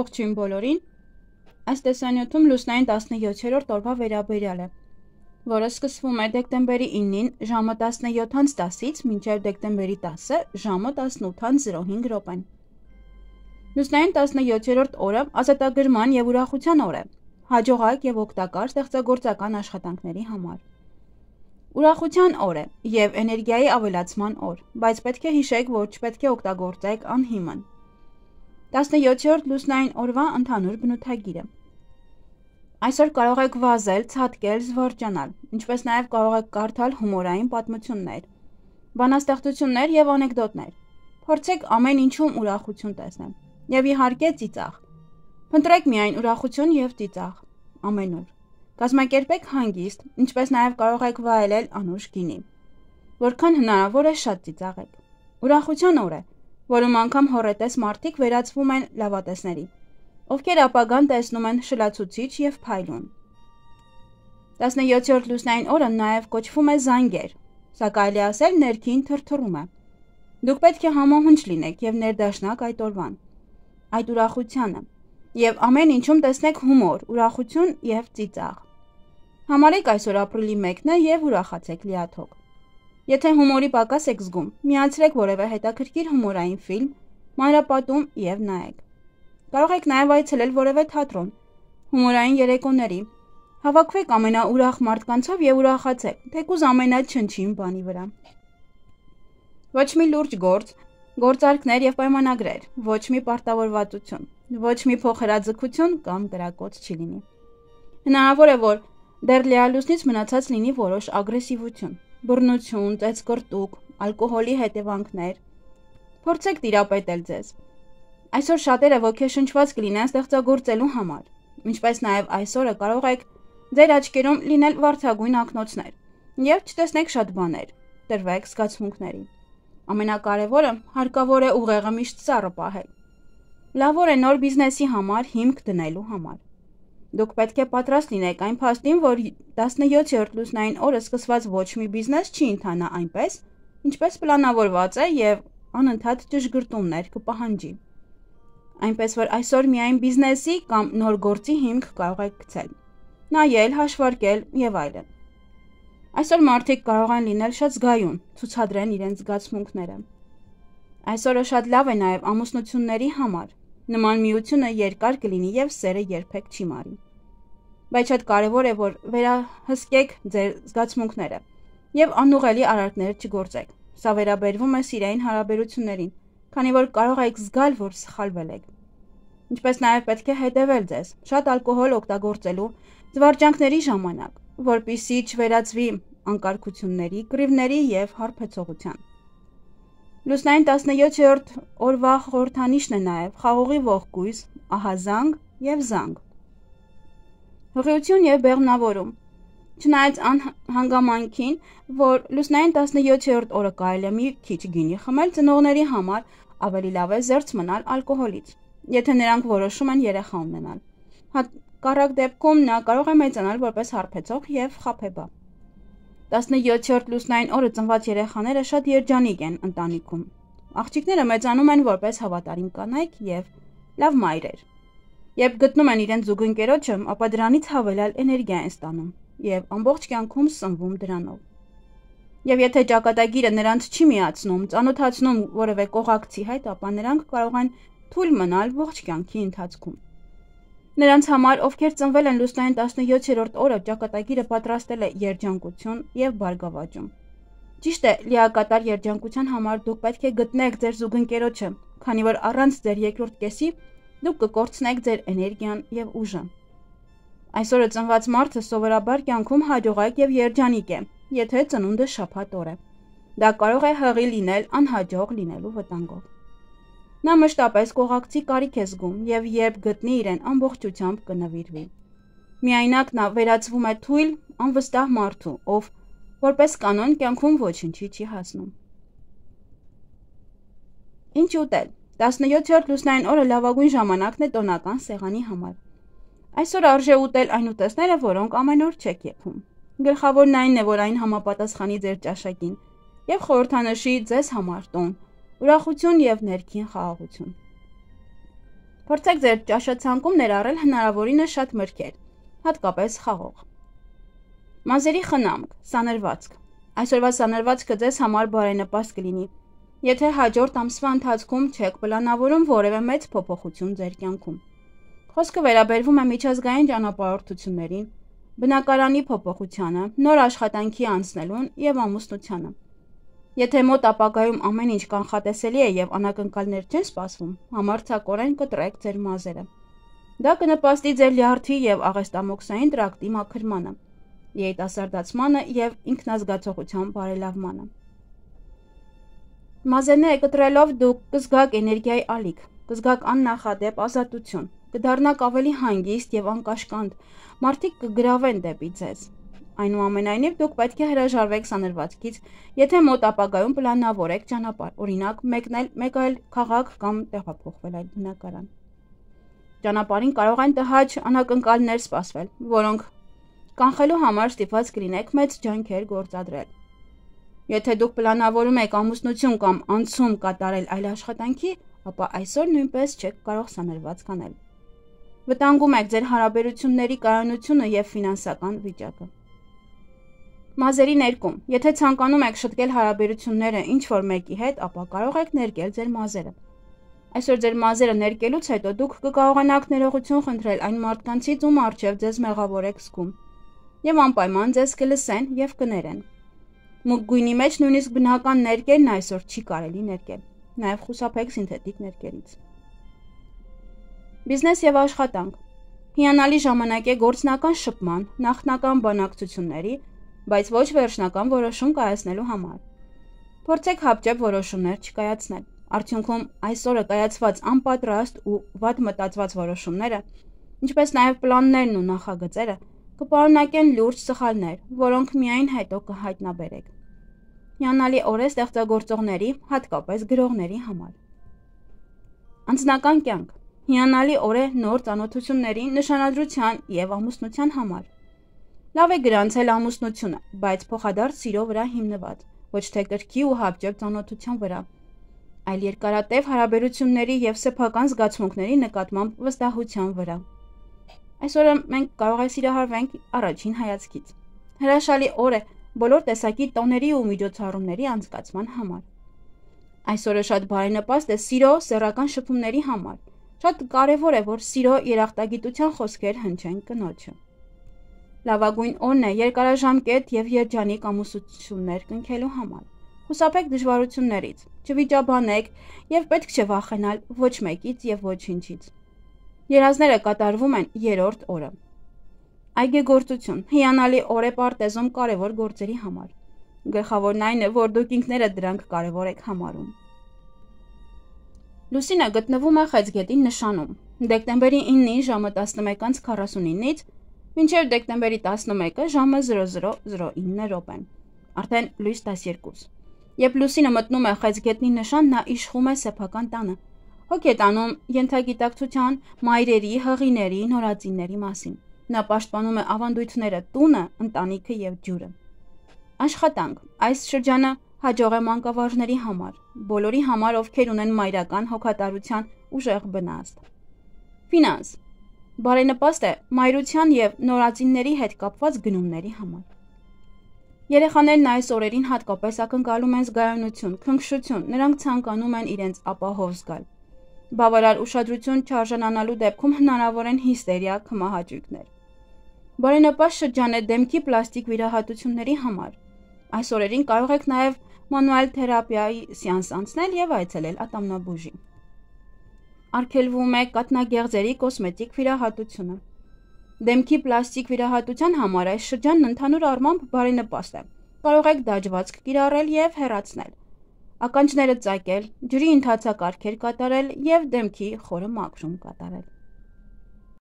Ողջույն բոլորին, այս տեսանյութում լուսնային 17-րդ օրվա վերաբերյալ է, որը սկսվում է դեկտեմբերի 9-ին ժամը 17:10-ից մինչև դեկտեմբերի 10-ը ժամը 18:05 րոպեն։ Լուսնային 17-րդ օրը ազատագրման և ուրախության օր է, հաջողակ և օգտակար ստեղծագործական աշխատանքների համար։ Ուրախության օր է և էներգիայի ավելացման օր, բայց պետք է հիշեք, որ չպետք է օգտագործեք անհիմն։ 17-րդ լուսնային օրվա ընդհանուր բնութագիրը։ Այսօր կարող եք վազել, ցատկել, զվարճանալ, ինչպես նաև կարող եք կարդալ հումորային պատմություններ, բանաստեղծություններ և անեկդոտներ։ Փորձեք ամեն ինչում ուրախություն տեսնել և իհարկե ծիծաղ։ Փնտրեք միայն ուրախություն և ծիծաղ ամենուր։ Կազմակերպեք հանգիստ, ինչպես նաև կարող եք վայելել անուշ գինի։ Որքան հնարավոր է շատ ծիծաղեք։ Ուրախության օր է, որում անգամ հոռետես մարդիկ վերածվում են լավատեսների, ովքեր ապագան տեսնում են շլացուցիչ և փայլուն։ 17-րդ լուսնային օրը նաև կոչվում է զանգեր, սա կարելի է ասել ներքին թրթռում է։ Դուք պետք է համահունչ լինեք և ներդաշնակ այդ օրվան, այդ ուրախությանը, և ամեն ինչում տեսնեք հումոր, ուրախություն և ծիծաղ։ Համարեք այսօր ապրիլի 1-ն է և ուրախացեք լիաթոք։ Եթե հումորի պակաս եք զգում, միացրեք որևէ հետաքրքիր հումորային ֆիլմ, մանրապատում և նայեք։ Կարող եք նաև այցելել որևէ թատրոն, հումորային երեկոների, հավաքվեք ամենաուրախ մարդկանցով և ուրախացեք, թեկուզ ամենաչնչին բանի վրա։ Ոչ մի լուրջ գործ, գործարքներ և պայմանագրեր, ոչ մի պարտավորվածություն, ոչ մի փոխհրաձգություն կամ կրակոց չի լինի։ Հնարավոր է, որ դեռ լիալուսնից մնացած լինի որոշ ագրեսիվություն, բռնություն, ծեծկռտուք, ալկոհոլի հետևանքներ։ Փորձեք տիրապետել ձեզ։ Այսօր շատերը ոգեշնչված կլինեն ստեղծագործելու համար, ինչպես նաև այսօրը կարող եք ձեր աչքերում լինել վարդագույն ակնոցներ և չտեսնեք շատ բաներ, տրվեք զգացմունքների։ Ամենակարևորը հարկավոր է ուղեղը միշտ սառը պահել։ Լավ օր է նոր բիզնեսի համար հիմք դնելու համար։ Դուք պետք է պատրաստ լինեք այն փաստին, որ 17-րդ լուսնային օրը սկսված ոչ մի բիզնես չի ընթանա այնպես, ինչպես պլանավորված է և անընդհատ ճշգրտումներ կպահանջի։ Այնպես որ այսօր միայն բիզնեսի կամ նոր գործի հիմք կարող եք գցել, նայել, հաշվարկել և այլն։ Այսօր մարդիկ կարող են լինել շատ զգայուն, ցուցադրեն իրենց զգացմունքները։ Այսօրը շատ լավ է նաև ամուսնությունների համար։ Նման միությունը երկար կլինի և սերը երբեք չի մարի։ Բայց շատ կարևոր է, որ վերահսկեք ձեր զգացմունքները և անուղղելի արարքներ չգործեք։ Սա վերաբերվում է սիրային հարաբերություններին, քանի որ կարող եք զգալ, որ սխալվել եք։ Ինչպես նաև պետք է հետևել ձեզ շատ ալկոհոլ օգտագործելու զվարճանքների ժամանակ, որպեսզի չվերածվի անկարգությունների, կռիվների և հարբեցողության։ Լուսնային 17-րդ օրվա խորհրդանիշն է նաև խաղողի ողկույզ, ահազանգ և զանգ։ Հղիություն և բեղմնավորում։ Չնայած անհանգամանքին, որ լուսնային 17-րդ օրը կարելի է մի քիչ գինի խմել, ծնողների համար ավելի լավ է զերծ մնալ ալկոհոլից, եթե նրանք որոշում են երեխա ունենալ։ Հակառակ դեպքում նա կարող է մեծանալ որպես հարբեցող և խաբեբա։ 17-րդ լուսնային օրը ծնված երեխաները շատ երջանիկ են ընտանիքում։ Աղջիկները մեծանում են որպես հավատարիմ կանայք և լավ մայրեր։ Երբ գտնում են իրենց զուգընկերոջը, ապա դրանից հավելյալ էներգիա են ստանում և ամբողջ կյանքում սնվում դրանով։ Եվ եթե ճակատագիրը նրանց չի միացնում, ծանոթացնում որևէ կողակցի հետ, ապա նրանք կարող են թույլ մնալ ողջ կյանքի ընթացքում։ Նրանց համար, ովքեր ծնվել են լուսնային 17-րդ օրը, ճակատագիրը պատրաստել է երջանկություն և բարգավաճում։ Ճիշտ է, լիակատար երջանկության համար դուք պետք է գտնեք ձեր զուգընկերոջը, քանի որ առանց ձեր երկրորդ կեսի դուք կկորցնեք ձեր էներգիան և ուժը։ Այսօրը ծնված մարդը սովորաբար կյանքում հաջողակ և երջանիկ է, եթե ծնունդը շաբաթ օր է։ Դա կարող է հղի լինել անհաջող լինելու վտանգով։ Նա մշտապես կողակցի կարիք է զգում և երբ գտնի իրեն ամբողջությամբ կնվիրվի։ Միայնակ նա վերածվում է թույլ, անվստահ մարդու, ով որպես կանոն կյանքում ոչինչի չի հասնում։ Ինչ ուտել։ 17-րդ լուսնային օրը լավագույն ժամանակն է տոնական սեղանի համար։ Այսօր արժե ուտել այն ուտեստները, որոնք ամեն օր չեք եփում։ Գլխավորն այն է, որ այն համապատասխանի ձեր ճաշակին և խորհրդանշի ձեզ համար տոն, ուրախություն և ներքին խաղաղություն։ Փորձեք ձեր ճաշացանկում ներառել հնարավորինս շատ մրգեր, հատկապես խաղող։ Մազերի խնամք, սանրվածք։ Այսօրվա սանրվածքը ձեզ համար բարենպաստ կլինի, եթե հաջորդ ամսվա ընթացքում չեք պլանավորում որևէ մեծ փոփոխություն ձեր կյանքում։ Խոսքը վերաբերվում է միջազգային ճանապարհորդություններին, բնակարանի փոփոխությանը, նոր աշխատանքի անցնելուն եւ ամուսնությանը։ Եթե մոտ ապագայում ամեն ինչ կանխատեսելի է եւ անակնկալներ չեն սպասվում, համարձակորեն կտրեք ձեր մազերը։ Դա կնպաստի ձեր լյարդի եւ աղեստամոքսային տրակտի մաքրմանը, երիտասարդացմանը եւ ինքնազգացողության բարելավմանը։ Մազերները կտրելով դուք կզգաք էներգիայի ալիք, կզգաք աննախադեպ ազատություն, կդառնաք ավելի հանգիստ եւ անկաշկանդ, մարդիկ կգրավեն դեպի ձեզ։ Այնուամենայնիվ դուք պետք է հրաժարվեք սանրվածքից, եթե մոտ ապագայում պլանավորեք ճանապարհ, օրինակ մեկնել մեկ այլ քաղաք կամ տեղափոխվել այլ բնակարան։ Ճանապարհին կարող են տհաճ անակնկալներ սպասվել, որոնք կանխելու համար ստիպված կլինեք մեծ ջանքեր գործադրել։ Եթե դուք պլանավորում եք ամուսնություն կամ անցում կատարել այլ աշխատանքի, ապա այսօր նույնպես չեք կարող սանրվածք անել։ Վտանգում եք ձեր հարաբերությունների կայունությունը եւ ֆինանսական վիճակը։ Մազերի ներկում։ Եթե ցանկանում եք շտկել հարաբերությունները ինչ-որ մեկի հետ, ապա կարող եք ներկել ձեր մազերը։ Այսօր ձեր մազերը ներկելուց հետո դուք կկարողանաք ներողություն խնդրել այն մարդկանցից, ում առջև ձեզ մեղավոր եք զգում, եւ անպայման ձեզ կլսեն եւ կներեն։ Մուգ գույնի մեջ նույնիսկ բնական ներկերն այսօր չի կարելի ներկել։ Նաեւ խուսափեք սինթետիկ ներկերից։ Բիզնես եւ աշխատանք։ Հիանալի ժամանակ է գործնական շփման, նախնական բանակցությունների, բայց ոչ վերջնական որոշում կայացնելու համար։ Փորձեք հապճեպ որոշումներ չկայացնել։ Արդյունքում այսօրը կայացված անպատրաստ ու վատ մտածված որոշումները, ինչպես նաև պլաններն ու նախագծերը, կպարունակեն լուրջ սխալներ, որոնք միայն հետո կհայտնաբերեք։ Հիանալի օր է ստեղծագործողների, հատկապես գրողների համար։ Անձնական կյանք։ Հիանալի օր է նոր ծանոթությունների, նշանադրության եւ ամուսնության համար։ Լավ է գրանցել ամուսնությունը, բայց փոխադարձ սիրո վրա հիմնված, ոչ թե կրքի ու հապճեպ ծանոթության վրա, այլ երկարատև հարաբերությունների եւ սեփական զգացմունքների նկատմամբ վստահության վրա։ Այսօր մենք կարող է սիրահարվենք առաջին հայացքից։ Հրաշալի օր է բոլոր տեսակի տոների ու միջոցառումների անցկացման համար։ Այսօրը շատ բարենպաստ է սիրո սեռական շփումների համար։ Շատ կարևոր է, որ սիրո երախտագիտության խոսքեր հնչեն կնոջը։ Լավագույն օրն է երկարաժամկետ եւ երջանիկ ամուսնություններ կնքելու համար։ Խուսափեք դժվարություններից, չվիճաբանեք եւ պետք չէ վախենալ ոչ մեկից եւ ոչինչից։ Երազները կատարվում են երրորդ օրը։ Այգեգործություն։ Հիանալի օր է պարտեզում կարևոր գործերի համար։ Գլխավորն այն է, որ դուք ինքներդ դրանք կարևոր եք համարում։ Լուսինը գտնվում է Խեցգետի նշանում։ Դեկտեմբերի 9-ի ժամը 11:49-ից մինչև դեկտեմբերի 11-ը ժամը 00:09 րոպեն։ Արդեն լույս 12։ Երբ լուսինը մտնում է Խեցգետնի նշան, նա իշխում է սեփական տանը։ Հոգ է տանում ենթագիտակցության, մայրերի, հղիների, նորածինների մասին։ Նա պաշտպանում է ավանդույթները, տունը, ընտանիքը եւ ջուրը։ Աշխատանք։ Այս շրջանը հաջող է մանկավարժների համար, բոլորի համար, ովքեր ունեն մայրական հոգատարության ուժեղ բնազդ։ Ֆինանս։ Բարենպաստ է մայրության եւ նորածինների հետ կապված գնումների համար։ Երեխաներն այս օրերին հատկապես ակնկալում են զգայունություն, քնքշություն, նրանք ցանկանում են իրենց ապահով զգալ։ Բավարար ուշադրություն չարժանանալու դեպքում հնարավոր են հիստերիա, քմահաճույքներ։ Բարենպաստ շրջան է դեմքի պլաստիկ վիրահատությունների համար։ Այս օրերին կարող եք նաև մանուալ թերապիայի սեանս անցնել եւ այցելել ատամնաբուժի։ Արգելվում է կաթնագեղձերի կոսմետիկ վիրահատությունը։ Դեմքի պլաստիկ վիրահատության համար այս շրջանն ընդհանուր առմամբ բարենպաստ է։ Կարող եք դաջվածք կիրառել եւ հեռացնել, ականջները ծակել, ջրի ընթացակարգեր կատարել եւ դեմքի խորը մաքրում կատարել։